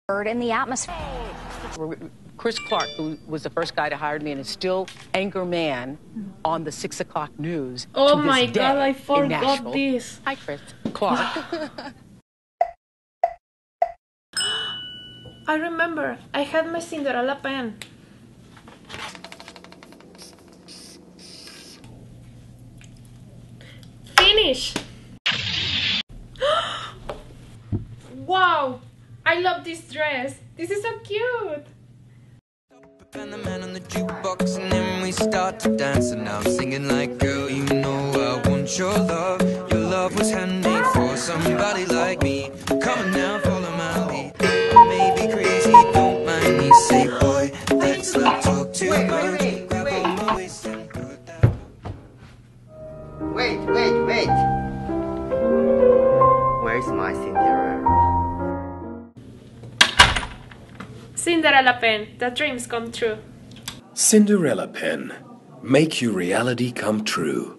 in the atmosphere. Chris Clark, who was the first guy to hire me and is still anchor man on the 6 o'clock news. Oh to this my day God, I in forgot Nashville. this. Hi, Chris. Clark. I remember, I had my Cinderella pen. Finish! Wow! I love this dress. This is so cute. And the man on the jukebox, and then we start to dance, and I'm singing like, girl, you know I want your love. Your love was handmade for somebody like me. Come on now, follow my lead. I may be crazy, don't mind me. Say, boy, let's not talk too much. Grab on my waist and put that. Wait. Where's my Cinderella? Cinderella pen, the dreams come true. Cinderella pen, make your reality come true.